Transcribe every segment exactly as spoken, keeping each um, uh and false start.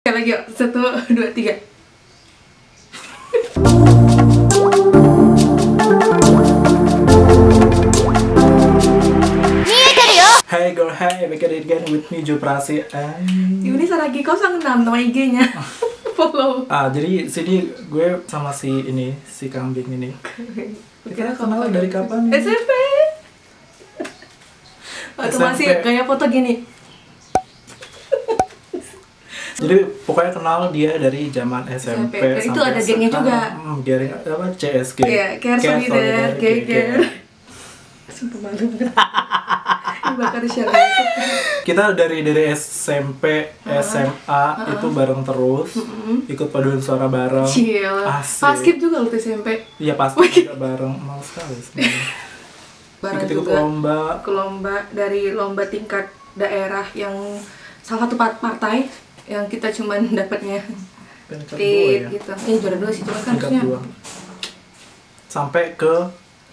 Sekali lagi yuk, satu, dua, tiga. Hey girl, hey, back at it again with me, Jo Prasi and... Ini lagi kosong enam nama I G-nya. Follow. Ah, jadi sini gue sama si ini, si kambing ini. Kita kenal dari kapan? S M P. Atau masih kayak foto gini. Jadi pokoknya kenal dia dari zaman S M P, S M P. Dan itu ada gengnya juga. Hmm, geng apa? C S G. Iya, Care Solidar, Geger. Sumpah malu banget. Bakar share. Kita dari dari S M P, S M A uh-huh. itu bareng terus, uh-huh. ikut paduan suara bareng. Chill. Paskib juga lu S M P. Iya pasti juga bareng, mau sekali sebenarnya. Bareng ikut juga lomba, ke lomba dari lomba tingkat daerah yang salah satu partai yang kita cuman dapatnya tit ya? Gitu. Ini juara dua sih cuma kan harusnya. Sampai ke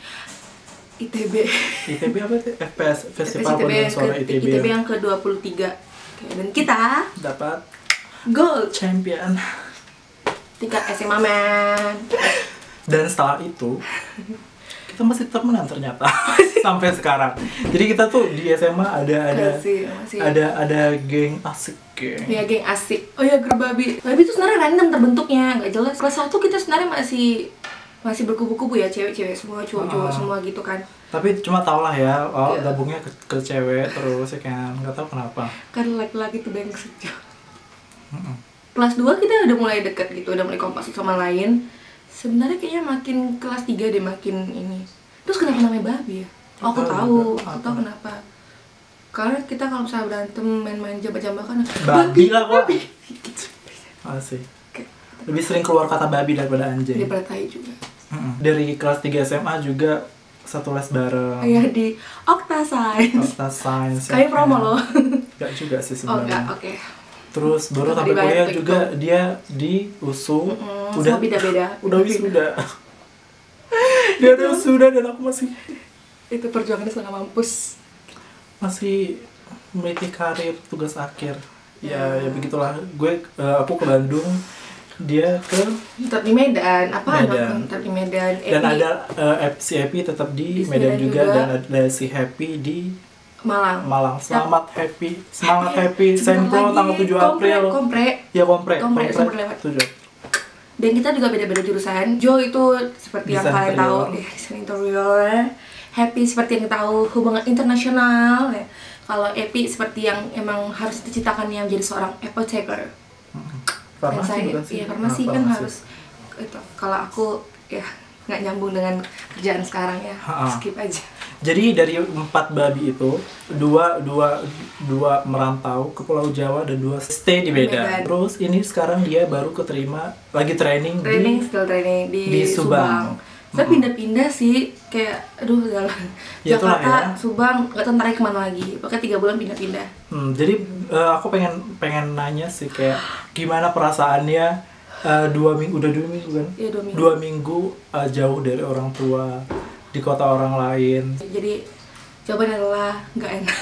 I T B. I T B apa tuh? F P S Festival Paduan Suara I T B. I T B yang ke dua puluh tiga. Dan kita dapat gold champion tingkat S M A man. Dan setelah itu kita masih temenan ternyata sampai sekarang. Jadi kita tuh di S M A ada ada masih, masih. ada ada geng asik geng. Iya geng asik. Oh ya grup babi. Babi itu sebenarnya random terbentuknya, nggak jelas. Kelas satu kita sebenarnya masih masih berkubu-kubu ya, cewek-cewek semua, cowok-cowok uh, semua gitu kan. Tapi cuma tau lah ya, oh yeah. gabungnya ke, ke cewek terus ya kan, nggak tahu kenapa. Kan laki-laki tuh brengsek. Uh-uh. Kelas dua kita udah mulai deket gitu, udah mulai kompak sama lain. Sebenarnya kayaknya makin kelas tiga deh makin ini. Terus kenapa namanya babi ya? Oh, aku tahu, aku tahu kenapa. Karena kita kalau misalnya berantem main-main jambak-jambakan babi lah kok. Asik. Lebih sering keluar kata babi daripada anjing. Daripada tai juga. Mm-mm. Dari kelas tiga S M A juga satu les bareng. Iya di Okta Science. Okta Science. Kayak promo loh. Enggak juga sih sebenarnya. Oh enggak, oke. Okay. Terus baru sampai kuliah juga itu. Dia di U S U. Mm-hmm. Udah beda-beda. Udah wisuda. Dia udah wisuda dan aku masih itu perjuangannya setengah mampus. Masih meniti karir tugas akhir. Ya, ya, ya begitulah. Gue uh, aku ke Bandung. Dia ke tetap di Medan, apa Medan. Tetap di Medan. Dan Epi. Ada uh, si Happy tetap di, di Medan juga, juga dan ada si Happy di Malang. Malang. Selamat ya. Happy, semangat Happy Sempro tanggal tujuh April. Kompre. Ya kompre. Kompre, kompre lewat. tujuh. Dan kita juga beda-beda jurusan. Jo itu seperti desain yang kalian tahu, ya, desain interior. Happy seperti yang tahu hubungan internasional. Ya. Kalau Epi seperti yang emang harus diciptakan yang jadi seorang apotheker. Farmasi saya, juga sih. Iya, farmasi nah, kan farmasi. Harus itu. Kalau aku ya nggak nyambung dengan kerjaan sekarang ya, ha-ha. Skip aja. Jadi dari empat babi itu dua dua dua merantau ke Pulau Jawa dan dua stay di Medan. Medan. Terus ini sekarang dia baru keterima lagi training, training di skill training di, di Subang. Saya hmm. pindah-pindah sih kayak aduh jalan ya, Jakarta, ya. Subang, nggak tahu ntar kemana lagi. Pokoknya tiga bulan pindah-pindah. Hmm, jadi uh, aku pengen pengen nanya sih kayak gimana perasaannya uh, dua minggu udah dua minggu kan? Ya, dua minggu. Dua minggu uh, jauh dari orang tua di kota orang lain. Jadi jawabannya adalah nggak enak.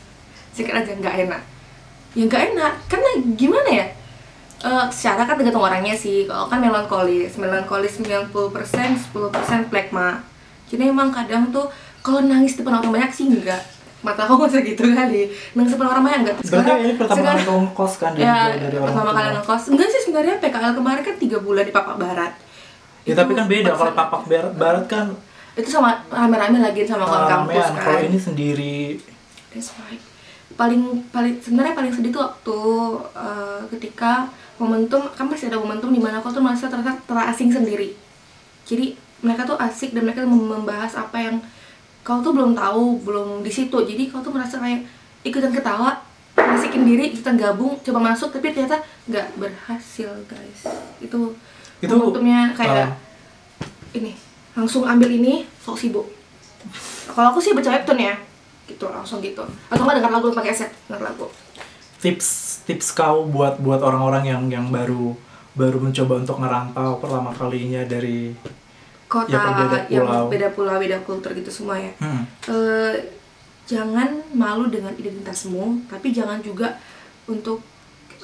Sikit aja nggak enak. Ya nggak enak karena gimana ya? Uh, secara kan tergantung orangnya sih. Kalau kan melankolis, melankolis sembilan puluh persen, sepuluh persen plekma. Jadi emang kadang tuh kalau nangis depan orang banyak sih enggak. Mata aku masa gitu kali. Nangis depan orang banyak enggak. Sekarang ini pertama kali kamu ngekos kan dari, ya, dari orang pertama kali ngekos. Enggak sih sebenarnya P K L kemarin kan tiga bulan di Papak Barat. Ya itu, tapi kan beda kalau Papak Barat kan itu sama rame-rame lagi sama kawan kampus kan. Kalau ini sendiri. That's right. Paling paling sebenarnya paling sedih tuh waktu uh, ketika momentum, kan pasti ada momentum di mana aku tuh merasa terasa terasing sendiri. Jadi mereka tuh asik dan mereka tuh membahas apa yang kau tuh belum tahu, belum di situ. Jadi kau tuh merasa kayak ikutan ketawa, asikin diri, ikutan gabung, coba masuk tapi ternyata nggak berhasil guys. Itu, itu momentumnya kayak uh, ini langsung ambil ini, sok sibuk. Kalau aku sih baca webtoon ya, gitu langsung gitu. Atau nggak dengar lagu pakai set, dengar lagu. Tips tips kau buat buat orang-orang yang yang baru baru mencoba untuk ngerantau pertama kalinya dari kota ya, beda pulau. Yang beda pulau, beda kultur gitu semua ya. Hmm. E, jangan malu dengan identitasmu, tapi jangan juga untuk e,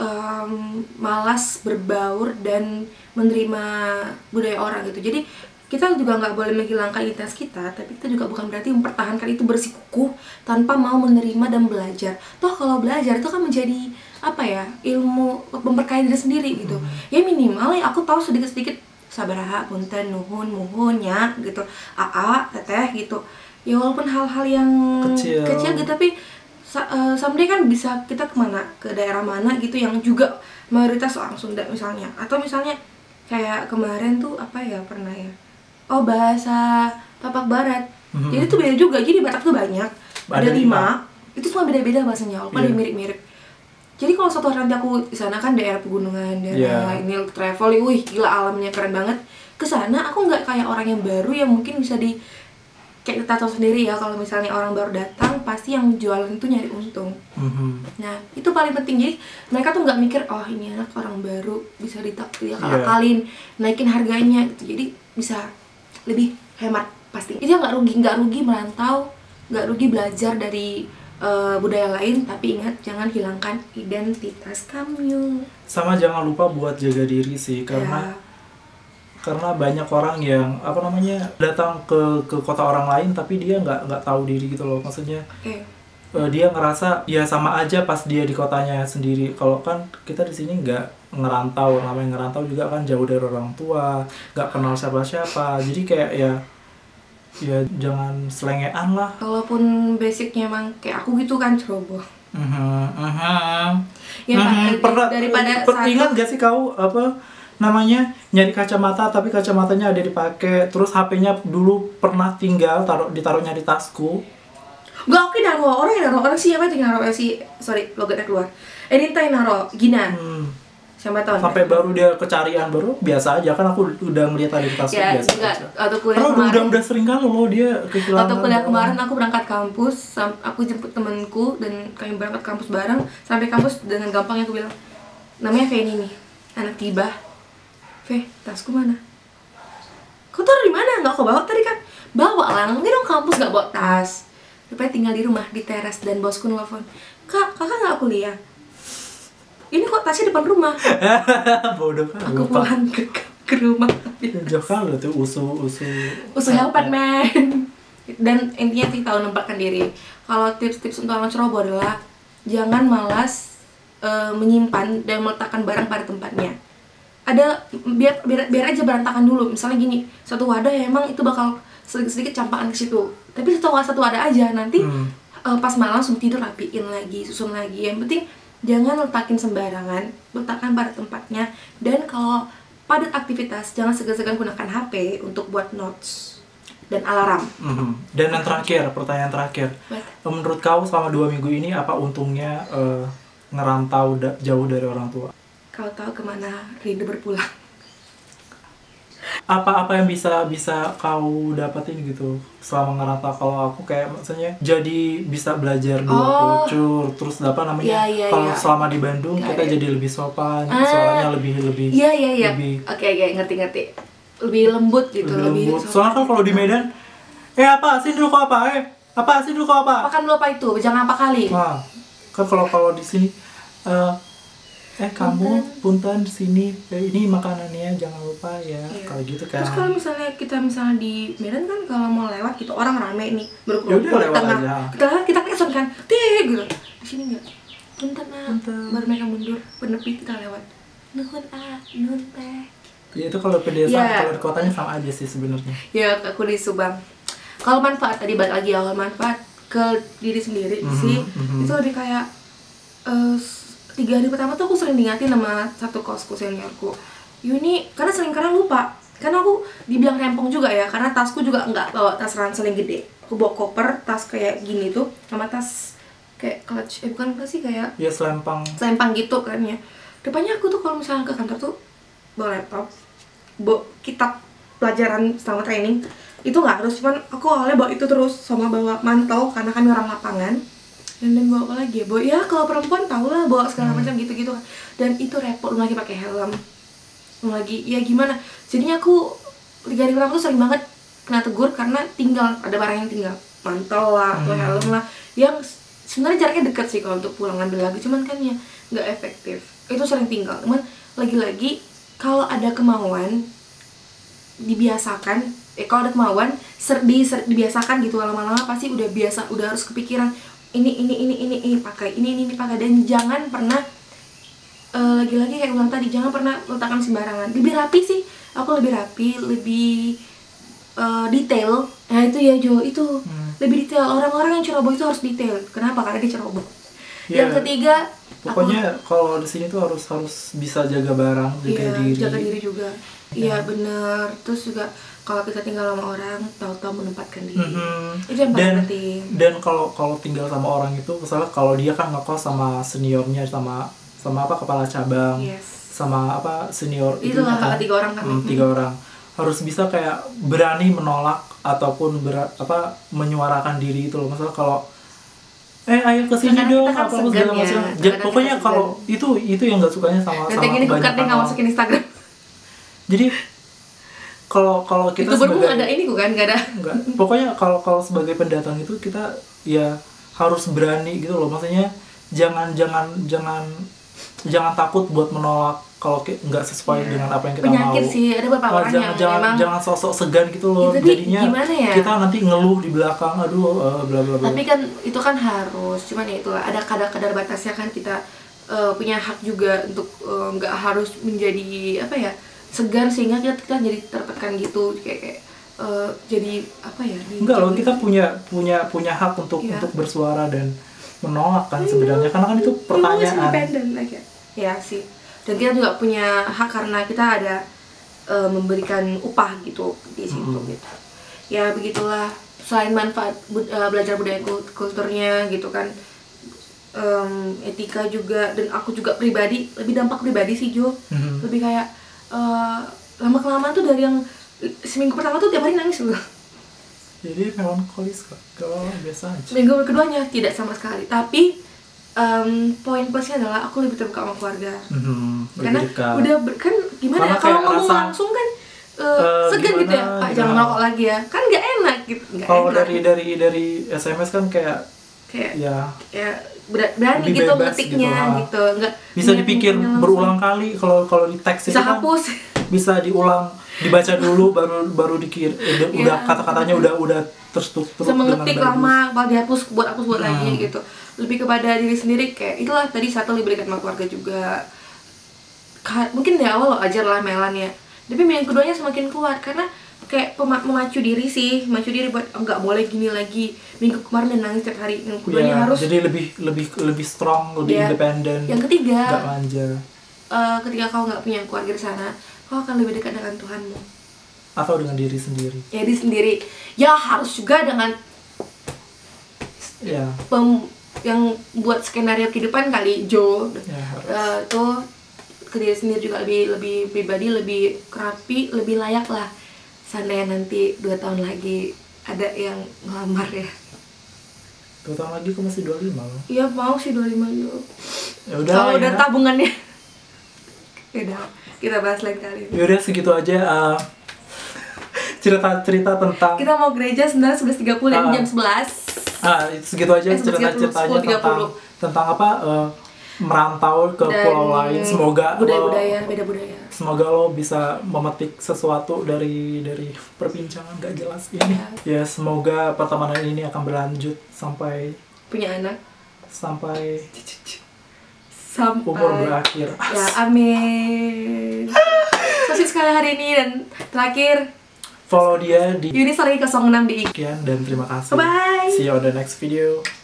um, malas berbaur dan menerima budaya orang gitu. Jadi kita juga nggak boleh menghilangkan identitas kita, tapi kita juga bukan berarti mempertahankan itu bersikukuh tanpa mau menerima dan belajar. Toh kalau belajar itu kan menjadi apa ya, ilmu memperkaya diri sendiri gitu. Ya minimal ya aku tahu sedikit-sedikit sabaraha, punten, nuhun, muhun, nya gitu, aa, teteh gitu. Ya walaupun hal-hal yang kecil, kecil gitu, tapi uh, someday kan bisa kita kemana, ke daerah mana gitu yang juga mayoritas orang Sunda misalnya. Atau misalnya kayak kemarin tuh apa ya, pernah ya, oh bahasa Tapak Barat. Mm-hmm. Jadi itu beda juga. Jadi Batak tuh banyak. Ada, ada lima. lima. Itu semua beda-beda bahasanya. Walaupun yeah. ada mirip-mirip. Jadi kalau suatu hari nanti aku di sana kan daerah pegunungan, daerah yeah. ini travel, wih gila alamnya keren banget. Kesana aku nggak kayak orang yang baru yang mungkin bisa di kayak kita tahu sendiri ya, kalau misalnya orang baru datang pasti yang jualan itu nyari untung. Mm-hmm. Nah itu paling penting. Jadi mereka tuh nggak mikir oh ini anak orang baru bisa ditakdir kalak-kalin, yeah. naikin harganya gitu. Jadi bisa lebih hemat pasti. Jadi nggak rugi nggak rugi merantau, nggak rugi belajar dari uh, budaya lain, tapi ingat jangan hilangkan identitas kamu. Sama jangan lupa buat jaga diri sih, karena yeah. karena banyak orang yang apa namanya datang ke ke kota orang lain tapi dia nggak nggak tahu diri gitu loh. Maksudnya okay. uh, dia ngerasa ya sama aja pas dia di kotanya sendiri. Kalau kan kita di sini nggak ngerantau, namanya ngerantau juga kan jauh dari orang tua, nggak kenal siapa-siapa. Jadi kayak ya ya jangan selengean lah. Kalaupun basicnya emang kayak aku gitu kan ceroboh. Uh-huh, uh-huh. Ya uh-huh. Pernah, daripada per, ingat gak sih kau apa namanya nyari kacamata tapi kacamatanya ada dipakai, terus H P-nya dulu pernah tinggal taruh ditaruhnya di tasku. Gak, oke naruh orang yang naruh orang siapa yang naruh si sorry logatnya keluar. Edita yang naruh gina. Hmm. Siapa tahu. Sampai baru dia kecarian baru biasa aja kan aku udah ngeliat ada di tasku ya, biasa. Ya waktu kuliah kemarin. Udah, udah udah sering kan lo dia kehilangan. Waktu kuliah kemarin aku berangkat kampus, aku jemput temanku dan kami berangkat kampus bareng. Sampai kampus dengan gampangnya aku bilang namanya Feni nih, anak tiba. Fe, tasku mana? Kau taruh di mana? Nggak kau bawa tadi kan? Bawa lah, nggak dong kampus nggak bawa tas. Rupanya tinggal di rumah, di teras, dan bosku nelfon, Kak, kakak nggak kuliah? Ini kok tasnya depan rumah? Bodoh kan. Aku pulang ke, ke rumah. Jauh kan lo tuh usul usul. Usul helpet man. Dan intinya sih tahu nempatkan diri. Kalau tips-tips untuk orang ceroboh adalah jangan malas uh, menyimpan dan meletakkan barang pada tempatnya. Ada biar, biar biar aja berantakan dulu. Misalnya gini, satu wadah ya emang itu bakal sedikit-sedikit campakan ke situ. Tapi satu satu wadah aja nanti hmm. uh, pas malam langsung tidur rapiin lagi, susun lagi. Yang penting jangan letakin sembarangan, letakkan pada tempatnya. Dan kalau padat aktivitas jangan segan-segan gunakan H P untuk buat notes dan alarm. Mm-hmm. Dan yang terakhir, pertanyaan terakhir. What? Menurut kau selama dua minggu ini apa untungnya uh, ngerantau da- jauh dari orang tua? Kau tahu kemana rindu berpulang? Apa-apa yang bisa bisa kau dapetin gitu selama ngerantau? Kalau aku kayak maksudnya jadi bisa belajar dua oh. kultur, terus apa namanya? Ya, ya, kalau ya. selama di Bandung ya, kita ya. jadi lebih sopan, ah. suaranya lebih lebih. Iya iya iya. Lebih, oke oke ngerti-ngerti. Lebih lembut gitu, lebih. lebih soalnya kan kalau di Medan, eh apa sih dulu kok apa? Eh apa sih dulu kok apa? Makan dulu apa itu? Jangan apa kali? Nah, kan kalau kalau di sini. Uh, eh kamu punten di sini eh, ini makanannya jangan lupa ya iya. Kalau gitu kan. Terus kalau misalnya kita misalnya di Medan kan kalau mau lewat gitu orang rame nih berkumpul di tengah kita kita kesan kan tih gitu di sini nggak punten ah baru mereka mundur penepi kita lewat nuhun ah nuhun teh ya itu kalau pedesaan yeah. Kalau di kotanya sama aja sih sebenarnya ya aku di Subang. Kalau manfaat tadi balik lagi awal manfaat ke diri sendiri mm-hmm, sih mm-hmm. Itu lebih kayak uh, tiga hari pertama tuh aku sering diingatin sama satu kosku seniorku Yuni, karena sering karena lupa karena aku dibilang rempong juga ya karena tasku juga nggak bawa tas ransel yang gede, aku bawa koper tas kayak gini tuh sama tas kayak clutch eh bukan apa sih kayak ya selempang selempang gitu kan ya. Depannya aku tuh kalau misalnya ke kantor tuh bawa laptop, bawa kitab pelajaran selama training itu nggak harus, cuman aku awalnya bawa itu terus sama bawa mantel karena kami orang lapangan. Dan, dan bawa apa lagi ya? Bawa, ya kalau perempuan tau lah bawa segala macam gitu-gitu kan. Dan itu repot, belum lagi pakai helm. Belum lagi, ya gimana? Jadinya aku tiga hari pertama tuh sering banget kena tegur karena tinggal, ada barang yang tinggal. Mantel lah, atau helm lah. Yang sebenarnya jaraknya dekat sih kalau untuk pulang ngambil lagi. Cuman kan ya nggak efektif. Itu sering tinggal. Cuman lagi-lagi kalau ada kemauan dibiasakan, eh kalau ada kemauan ser, di, ser, dibiasakan gitu, lama-lama pasti udah biasa, udah harus kepikiran ini ini ini ini ini pakai, ini ini pakai. Dan jangan pernah uh, lagi-lagi kayak ulang tadi, jangan pernah letakkan sembarangan. Lebih rapi sih, aku lebih rapi, lebih uh, detail. Nah itu ya Jo, itu hmm. lebih detail. Orang-orang yang ceroboh itu harus detail. Kenapa? Karena dia ceroboh. Yeah. Yang ketiga, pokoknya kalau di sini tuh harus harus bisa jaga barang, jaga iya, diri. Jaga diri juga. Iya yeah. bener. Terus juga kalau kita tinggal sama orang, tahu-tahu menempatkan diri. Mm-hmm. Itu yang paling penting. Dan kalau kalau tinggal sama orang itu, misalnya kalau dia kan ngekos sama seniornya, sama sama apa kepala cabang, yes. sama apa senior itu, itu lah tiga orang kan. Hmm, tiga orang harus bisa kayak berani menolak ataupun ber, apa menyuarakan diri itu loh. Misalnya kalau eh ayo kesini nah, dong kan apa segala macam. Ya. Pokoknya kalau itu itu yang nggak sukanya sama dan sama banyak orang. Nanti masukin Instagram. Jadi kalau kalau kita itu sebagai ada ini kan nggak ada. Enggak. Pokoknya kalau kalau sebagai pendatang itu kita ya harus berani gitu loh. Maksudnya jangan jangan jangan jangan takut buat menolak kalau nggak sesuai yeah. dengan apa yang kita penyakit mau. Sih, ada beberapa orang jangan, yang jangan, memang jangan sosok segan gitu loh. Ya, jadinya ya? kita nanti ngeluh di belakang, aduh uh, bla bla bla. Tapi kan itu kan harus, cuman ya itulah ada kadar-kadar batasnya kan, kita uh, punya hak juga untuk nggak uh, harus menjadi apa ya segan sehingga kita, kita jadi tertekan gitu kayak kayak uh, jadi apa ya? Enggak loh, kita punya punya punya hak untuk yeah. untuk bersuara dan menolak kan sebenarnya, karena kan itu pertanyaan. Like ya sih. Dan kita juga punya hak karena kita ada uh, memberikan upah gitu di situ mm-hmm. gitu. Ya begitulah, selain manfaat bud- uh, belajar budaya kulturnya gitu kan, um, etika juga, dan aku juga pribadi lebih dampak pribadi sih Jo. Mm-hmm. Lebih kayak uh, lama-kelamaan tuh dari yang seminggu pertama tuh tiap hari nangis loh. Jadi melankolis kok, kalau biasa aja. Minggu keduanya tidak sama sekali, tapi Um, poin plusnya adalah aku lebih terbuka sama keluarga. Mm-hmm, karena dekat. Udah ber, kan gimana ya, kalau ngomong rasa, langsung kan uh, uh, segan gitu ya, Pak jangan merokok lagi ya, kan nggak enak gitu. Kalau dari dari dari S M S kan kayak kayak ya, ya berani gitu ngetiknya gitu, gitu. Nggak bisa dipikir berulang kali. Kalau kalau di teks bisa itu hapus kan bisa diulang, dibaca dulu baru baru dikir udah, yeah. udah kata-katanya udah udah terstruktur dengan bagus. Lama kalau dihapus buat hapus buat hmm. lagi gitu. Lebih kepada diri sendiri, kayak itulah tadi satu lebih dekat sama keluarga juga. Mungkin dari awal lo ajar lah Melan ya, tapi minggu keduanya semakin kuat karena kayak pema- memacu diri sih, memacu diri buat enggak oh, boleh gini lagi. Minggu kemarin dan nangis tiap hari, minggu keduanya yeah, harus jadi lebih lebih lebih strong, lebih yeah. independen. Yang ketiga, nggak manja. Uh, ketika kau nggak punya keluarga di sana, kau akan lebih dekat dengan Tuhanmu atau dengan diri sendiri. Ya diri sendiri, ya harus juga dengan ya. Pem- yang buat skenario kehidupan kali Jo. Ya, uh, tuh ke diri sendiri juga lebih lebih pribadi, lebih rapi, lebih layak lah. Seandainya nanti dua tahun lagi ada yang ngelamar ya. Dua tahun lagi aku masih dua puluh lima loh. Iya mau sih dua puluh lima Jo. Ya udah. Kalau ya. udah tabungannya. Ya udah, kita bahas lain kali. Ya udah segitu aja. Uh, cerita-cerita tentang kita mau gereja sebenarnya sebelas tiga puluh dan uh, jam sebelas. Ah, segitu aja eh, cerita-ceritanya tentang tentang apa uh, merantau ke dan pulau lain. Semoga budaya-budaya, beda budaya. Semoga lo bisa memetik sesuatu dari dari perbincangan gak jelas ini. Ya, ya semoga pertemanan ini akan berlanjut sampai punya anak, sampai sampai umur berakhir. Ya, amin. Sukses sekali hari ini, dan terakhir follow dia di Yunis Lagi nol enam di I G. Dan terima kasih. Bye. See you on the next video.